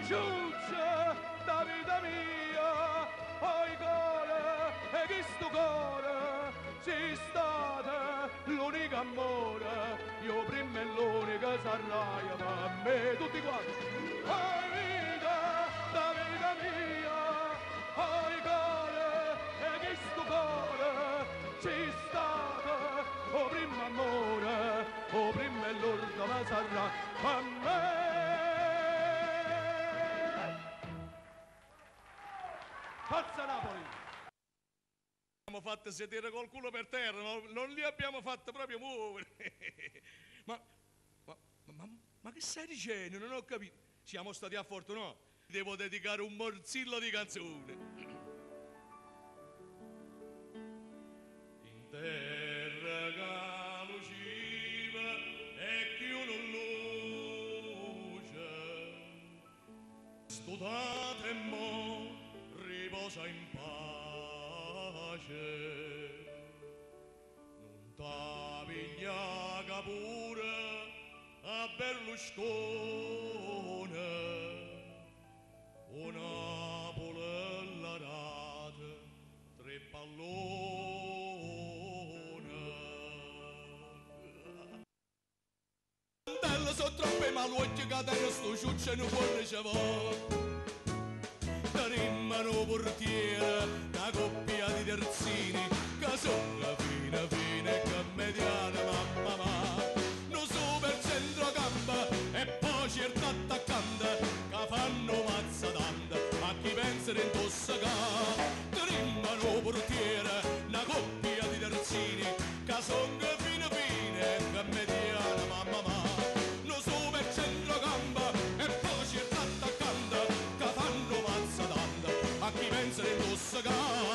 ciuccia da vita mia, oi cuore, e chi sto cuore, ci state l'unico amore, io prima e l'unica sarraia per me, tutti quanti. Oi vita da vita mia, oi cuore, e chi sto cuore, ci state, o prima amore, o prima e l'ultima sarraia per me. Forza Napoli! Abbiamo fatto sedere col culo per terra, non li abbiamo fatto proprio muovere. ma, ma che stai dicendo? Non ho capito. Siamo stati affortunati. Devo dedicare un morzillo di canzone. In terra caluciva e chi non luce, studate e mo' riposa in pace, non t'avigliaga pure a Berlusconi, o Napoli la rate, tre palloni. Bello sono troppe malucci che adesso sto ciuccio non può ricevere. Rimmano portiere, una coppia di terzini, che sono fine fine che mediana mamma. Non su per centrocampo e poi certo attaccante, che fanno mazza tanta, a chi pensa di intossicare. Rimmano portiere, una coppia di terzini, che sono fine fine che mediana mamma. Non su per centrocampo e poi certo attaccante, che fanno mazza tanta, a chi pensa di intossicare.